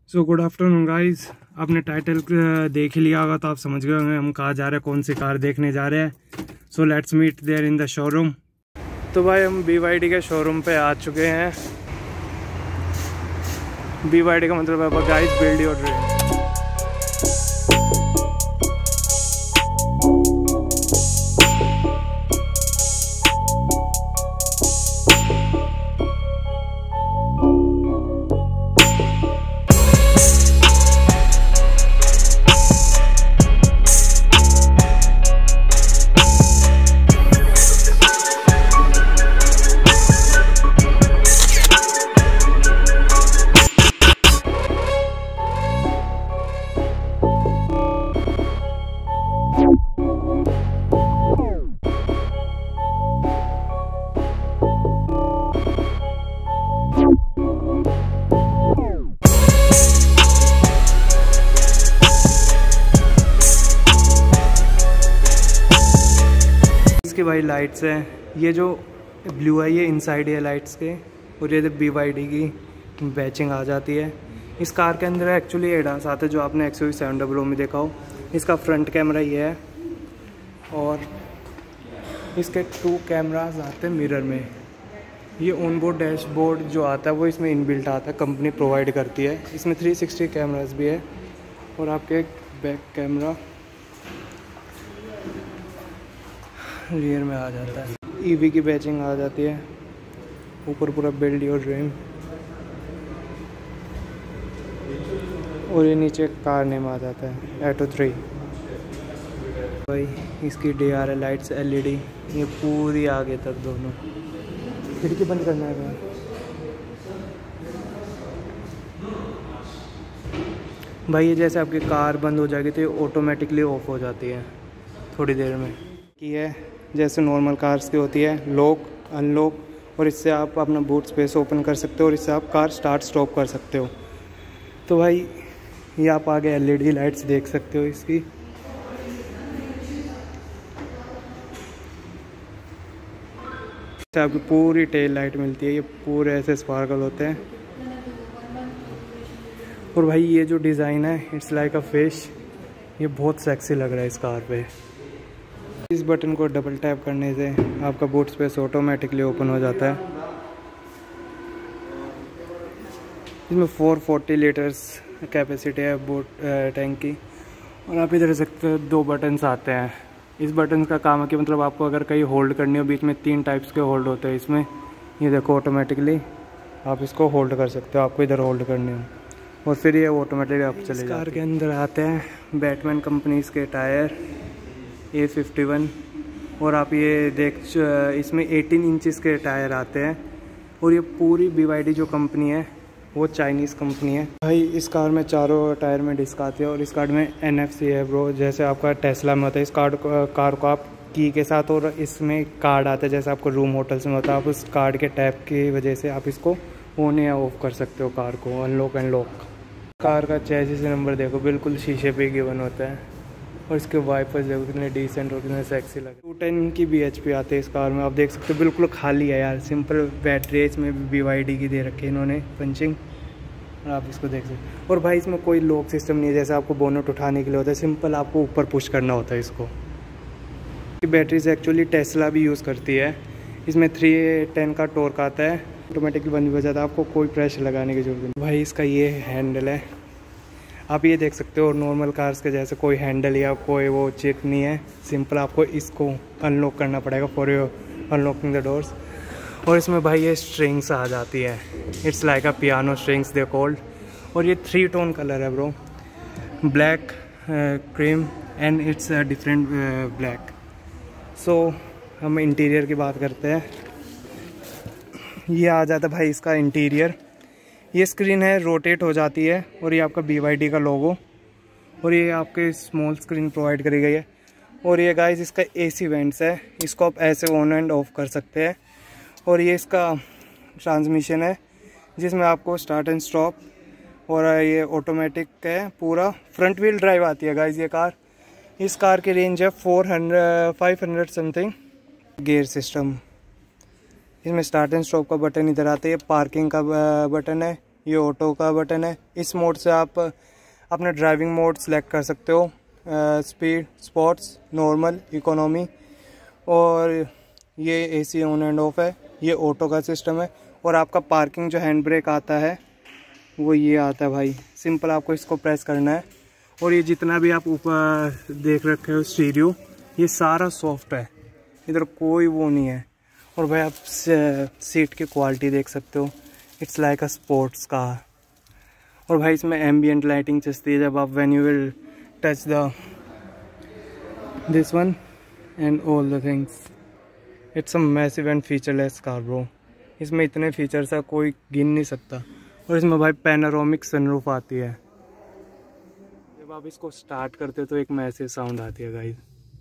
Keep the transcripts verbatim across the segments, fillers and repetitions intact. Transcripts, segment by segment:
सो good afternoon guys. आपने title देख ही लिया होगा तो आप समझ गए होंगे हम कहाँ जा रहे हैं, कौन सी कार देखने जा रहे हैं। So let's meet there in the showroom. तो भाई हम बी वाई डी के शोरूम पे आ चुके हैं। बी वाई डी का मतलब है गाइस बिल्ड योर ड्रीम। इसके भाई लाइट्स हैं, ये जो ब्लू है ये इनसाइड है लाइट्स के, और ये बी वाई डी की बैचिंग आ जाती है। इस कार के अंदर एक्चुअली एडास आता है जो आपने X U V seven double O में देखा हो। इसका फ्रंट कैमरा ये है और इसके टू कैमरास आते हैं मिरर में। ये ऑन बोर्ड डैशबोर्ड जो आता है वो इसमें इनबिल्ट आता है, कंपनी प्रोवाइड करती है। इसमें थ्री सिक्सटी कैमरास भी है और आपके बैक कैमरा रियर में आ जाता है। ईवी की बैचिंग आ जाती है, ऊपर पूरा बिल्ड योर ड्रीम, और ये नीचे कार नेम आ जाता है एटो थ्री। भाई इसकी D R L lights L E D ये पूरी आगे तक दोनों। खिड़की बंद करना है भाई। भाई ये जैसे आपकी कार बंद हो जाएगी तो ये ऑटोमेटिकली ऑफ हो जाती है थोड़ी देर में। की है जैसे नॉर्मल कार्स की होती है, लॉक अनलॉक, और इससे आप अपना बूट स्पेस ओपन कर सकते हो और इससे आप कार स्टार्ट स्टॉप कर सकते हो। तो भाई ये आप आगे एल ई डी लाइट्स देख सकते हो इसकी। आपकी पूरी टेल लाइट मिलती है, ये पूरे ऐसे स्पार्कल होते हैं। और भाई ये जो डिज़ाइन है इट्स लाइक अ फिश, ये बहुत सेक्सी लग रहा है इस कार पे। इस बटन को डबल टैप करने से आपका बूट स्पेस ऑटोमेटिकली ओपन हो जाता है। इसमें फोर फोर्टी लीटर्स कैपेसिटी है बूट टैंक की। और आप इधर सकते हो दो बटन्स आते हैं। इस बटन का काम है कि मतलब आपको अगर कहीं होल्ड करनी हो, बीच में तीन टाइप्स के होल्ड होते हैं इसमें। ये देखो ऑटोमेटिकली आप इसको होल्ड कर सकते हो, आपको इधर होल्ड करनी हो, और फिर ये ऑटोमेटिकली आप चले जाते हैं। कार के अंदर आते हैं बैटमैन कंपनीज के टायर ए फिफ्टी वन, और आप ये देख इसमें एटीन इंचेस के टायर आते हैं। और ये पूरी बी वाई डी जो कंपनी है वो चाइनीज़ कंपनी है। भाई इस कार में चारों टायर में डिस्क आती है और इस कार में एन एफ सी है ब्रो, जैसे आपका टेस्ला में होता है। इस कार्ड कार को आप की के साथ, और इसमें कार्ड आता है जैसे आपको रूम होटल्स में होता है, आप उस कार्ड के टैप की वजह से आप इसको ऑन या ऑफ कर सकते हो कार को, अनलॉक एंड लॉक। कार का चेसिस नंबर देखो बिल्कुल शीशे पे गिवन होता है, और इसके वाइपर्स देखो कितने डिसेंट और कितने सेक्सी लगे। Two ten B H P पी आते हैं इस कार में, आप देख सकते हो बिल्कुल खाली है यार, सिंपल बैटरी है। इसमें भी बी वाई डी की दे रखी है इन्होंने पंचिंग, और आप इसको देख सकते हो। और भाई इसमें कोई लॉक सिस्टम नहीं है जैसे आपको बोनट उठाने के लिए होता है, सिंपल आपको ऊपर पुश करना होता है इसको। बैटरी से एक्चुअली टेस्ला भी यूज़ करती है। इसमें थ्री टेन का टॉर्क आता है, ऑटोमेटिकली बंद हो जाता है, आपको कोई प्रेशर लगाने की जरूरत नहीं। भाई इसका ये हैंडल है, आप ये देख सकते हो नॉर्मल कार्स के जैसे कोई हैंडल या कोई वो चेक नहीं है, सिंपल आपको इसको अनलॉक करना पड़ेगा for your unlocking the doors. और इसमें भाई ये स्ट्रिंग्स आ जाती है, it's like a piano strings they called. और ये थ्री टोन कलर है bro, black, cream and it's different black. So हम इंटीरियर की बात करते हैं। ये आ जाता है भाई इसका इंटीरियर। ये स्क्रीन है रोटेट हो जाती है, और ये आपका बी वाई डी का लोगो, और ये आपके स्मॉल स्क्रीन प्रोवाइड करी गई है। और ये गाइस इसका एसी वेंट्स है, इसको आप ऐसे ऑन एंड ऑफ कर सकते हैं। और ये इसका ट्रांसमिशन है जिसमें आपको स्टार्ट एंड स्टॉप, और ये ऑटोमेटिक है पूरा। फ्रंट व्हील ड्राइव आती है गाइस ये कार। इस कार की रेंज है four hundred five hundred something. Gear system, इसमें स्टार्ट एंड स्टॉप का बटन इधर आता है, ये पार्किंग का बटन है, ये ऑटो का बटन है। इस मोड से आप अपना ड्राइविंग मोड सेलेक्ट कर सकते हो, स्पीड, स्पोर्ट्स, नॉर्मल, इकोनॉमी। और ये एसी ऑन एंड ऑफ है, ये ऑटो का सिस्टम है। और आपका पार्किंग जो हैंड ब्रेक आता है वो ये आता है भाई, सिंपल आपको इसको प्रेस करना है। और ये जितना भी आप ऊपर देख रखे हो स्टीरियो, ये सारा सॉफ्ट है, इधर कोई वो नहीं है। और भाई आप सीट की क्वालिटी देख सकते हो, it's like a sports car. और भाई इसमें एम्बियंट लाइटिंग चलती है जब आप when you will touch the this one and all the things. It's a massive and featureless car bro. इसमें इतने फीचर्स है कोई गिन नहीं सकता। और इसमें भाई पैनोरामिक सनरूफ आती है, जब आप इसको स्टार्ट करते हो तो एक मैसिव साउंड आती है गाइस।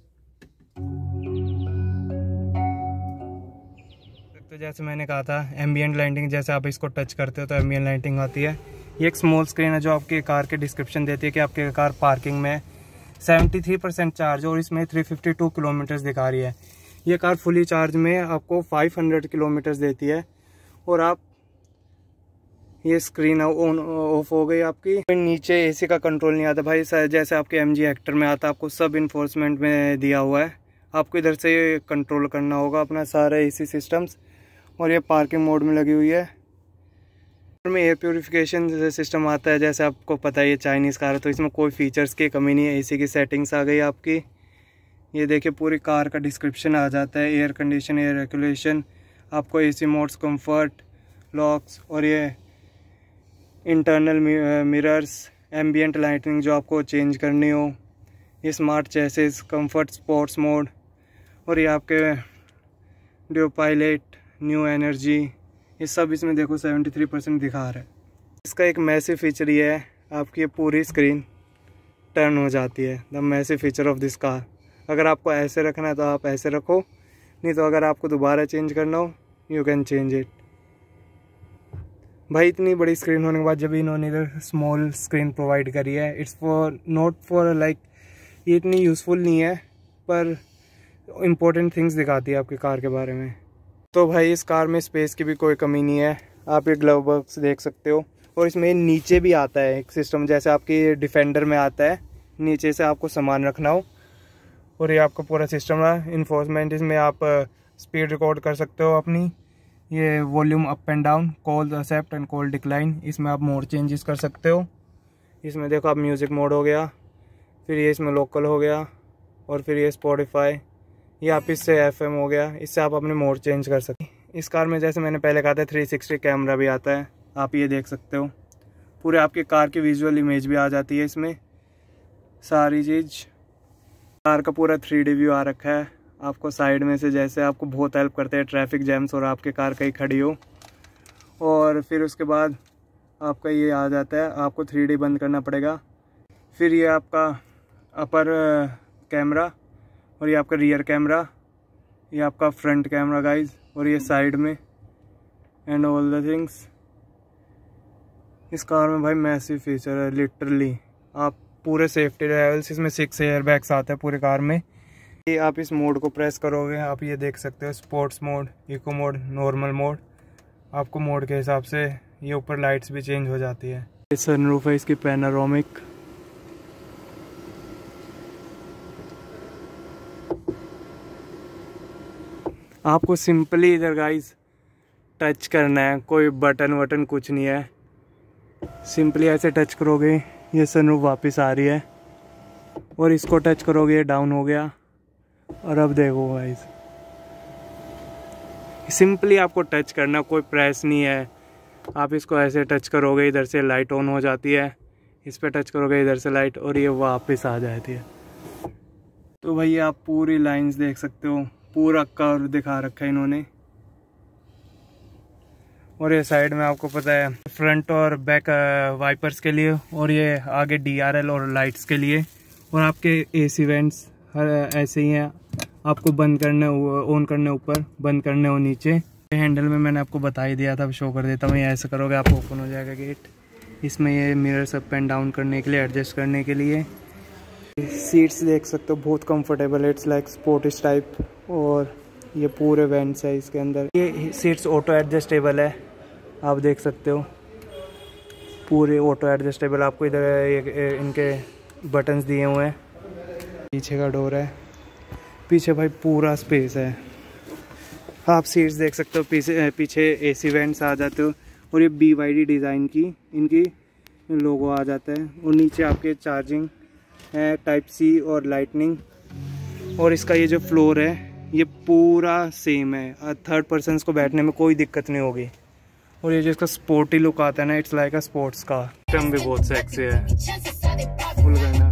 तो जैसे मैंने कहा था एम्बियंट लाइटिंग, जैसे आप इसको टच करते हो तो एम्बियंट लाइटिंग आती है। ये एक स्मॉल स्क्रीन है जो आपके कार के डिस्क्रिप्शन देती है कि आपके कार पार्किंग में तिहत्तर परसेंट चार्ज, और इसमें तीन सौ बावन किलोमीटर्स दिखा रही है। ये कार फुली चार्ज में आपको पाँच सौ किलोमीटर्स देती है। और आप ये स्क्रीन ऑन ऑफ हो गई आपकी। नीचे एसी का कंट्रोल नहीं आता भाई, जैसे आपके एमजी हेक्टर में आता है, आपको सब इन्फोर्समेंट में दिया हुआ है। आपको इधर से ये कंट्रोल करना होगा अपना सारा एसी सिस्टम्स। और ये पार्किंग मोड में लगी हुई है। में एयर प्योरीफिकेशन सिस्टम आता है, जैसे आपको पता है ये चाइनीज़ कार है तो इसमें कोई फीचर्स की कमी नहीं है। एसी की सेटिंग्स आ गई आपकी। ये देखिए पूरी कार का डिस्क्रिप्शन आ जाता है, एयर कंडीशन, एयर रेगुलेशन, आपको एसी मोड्स, कंफर्ट, लॉक्स, और ये इंटरनल मिरर्स, एम्बियंट लाइटिंग जो आपको चेंज करनी हो, ये smart chassis, comfort, sports mode, और ये आपके ड्यू पायलट, न्यू एनर्जी, ये सब इसमें देखो तिहत्तर परसेंट दिखा रहा है। इसका एक मैसिव फीचर ये है, आपकी ये पूरी स्क्रीन टर्न हो जाती है। The massive feature of this car. अगर आपको ऐसे रखना है तो आप ऐसे रखो, नहीं तो अगर आपको दोबारा चेंज करना हो यू कैन चेंज इट। भाई इतनी बड़ी स्क्रीन होने के बाद जब इन्होंने इधर स्मॉल स्क्रीन प्रोवाइड करी है, it's for not for like, ये इतनी यूज़फुल नहीं है पर इम्पोर्टेंट थिंग्स दिखाती है आपकी कार के बारे में। तो भाई इस कार में स्पेस की भी कोई कमी नहीं है। आप ये ग्लव बॉक्स देख सकते हो। और इसमें नीचे भी आता है एक सिस्टम, जैसे आपकी डिफेंडर में आता है, नीचे से आपको सामान रखना हो। और ये आपका पूरा सिस्टम है। इन्फोर्समेंट, इसमें आप स्पीड रिकॉर्ड कर सकते हो अपनी, ये volume up and down, call accept and call decline, इसमें आप मोड चेंजेस कर सकते हो। इसमें देखो आप म्यूज़िक मोड हो गया, फिर ये इसमें लोकल हो गया, और फिर ये स्पॉटिफाई, ये आप इससे एफएम हो गया, इससे आप अपने मोड चेंज कर सकते हैं। इस कार में जैसे मैंने पहले कहा था थ्री सिक्सटी कैमरा भी आता है, आप ये देख सकते हो। पूरे आपके कार की विजुअल इमेज भी आ जाती है इसमें, सारी चीज़। कार का पूरा थ्री डी व्यू आ रखा है आपको साइड में से, जैसे आपको बहुत हेल्प करते हैं ट्रैफिक जैम्स और आपके कार कहीं खड़ी हो। और फिर उसके बाद आपका ये आ जाता है, आपको थ्री डी बंद करना पड़ेगा। फिर ये आपका अपर कैमरा, और ये आपका रियर कैमरा, ये आपका फ्रंट कैमरा गाइज, और ये साइड में, एंड ऑल द थिंग्स। इस कार में भाई मैसिव फीचर है लिटरली। आप पूरे सेफ्टी लेवल्स, इसमें सिक्स एयर बैग्स आते हैं पूरे कार में। ये आप इस मोड को प्रेस करोगे, आप ये देख सकते हो sports mode, eco mode, normal mode. आपको मोड के हिसाब से ये ऊपर लाइट्स भी चेंज हो जाती है। ये सनरूफ है इसकी पैनोरामिक। आपको सिंपली इधर गाइस टच करना है, कोई बटन वटन कुछ नहीं है। सिंपली ऐसे टच करोगे ये सनरूफ वापस आ रही है, और इसको टच करोगे ये डाउन हो गया। और अब देखो गाइस, सिंपली आपको टच करना, कोई प्रेस नहीं है। आप इसको ऐसे टच करोगे, इधर से लाइट ऑन हो जाती है, इस पर टच करोगे इधर से लाइट, और ये वापस आ जाती है। तो भाई आप पूरी लाइंस देख सकते हो, पूरा कर्व दिखा रखा है इन्होंने। और ये साइड में आपको पता है फ्रंट और बैक वाइपर्स के लिए, और ये आगे डी आर एल और लाइट्स के लिए। और आपके एसी वेंट्स ऐसे ही हैं, आपको बंद करने ऑन करने ऊपर, बंद करने हो नीचे। हैंडल में मैंने आपको बता ही दिया था, अब शो कर देता हूँ। ये ऐसे करोगे आप ओपन हो जाएगा गेट। इसमें ये मिरर्स अप एंड डाउन करने के लिए, एडजस्ट करने के लिए। सीट्स देख सकते हो बहुत कंफर्टेबल है, इट्स लाइक स्पोर्टिश टाइप। और ये पूरे वेंट्स है इसके अंदर। ये सीट्स ऑटो एडजस्टेबल है, आप देख सकते हो। पूरे ऑटो एडजस्टेबल आपको इधर इनके बटन्स दिए हुए हैं। पीछे का डोर है, पीछे भाई पूरा स्पेस है। आप सीट्स देख सकते हो, पीछे पीछे एसी वेंट्स आ जाते हो और ये बी वाई डी डिज़ाइन की इनकी लोगो आ जाता है। और नीचे आपके चार्जिंग है, टाइप सी और लाइटनिंग। और इसका ये जो फ्लोर है ये पूरा सेम है, थर्ड पर्सन को बैठने में कोई दिक्कत नहीं होगी। और ये जो इसका स्पोर्टी लुक आता है ना, it's like a sports car. System भी बहुत सेक्सी है, फुल करना।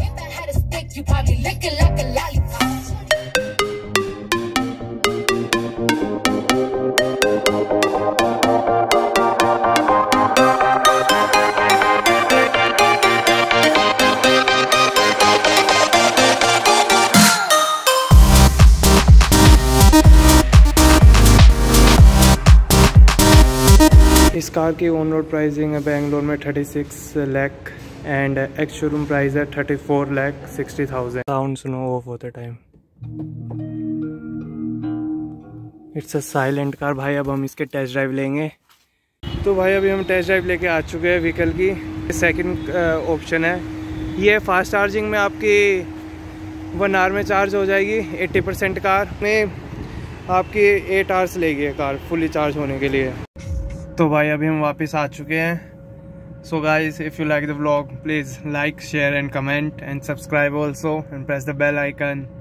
इस कार की ऑन रोड प्राइसिंग है बेंगलोर में thirty six lakh and ex showroom price है thirty four lakh sixty thousand. Sound सुनो ऑफ होते time. It's a silent car भाई। अब हम इसके टेस्ट ड्राइव लेंगे। तो भाई अभी हम टेस्ट ड्राइव लेके आ चुके हैं व्हीकल की। सेकंड ऑप्शन है ये फास्ट चार्जिंग में आपकी वन आवर में चार्ज हो जाएगी। एट्टी परसेंट कार में आपकी एट आवर्स लेगी कार फुली चार्ज होने के लिए। तो भाई अभी हम वापस आ चुके हैं। So guys, if you like the vlog please like, share and comment and subscribe also and press the bell icon.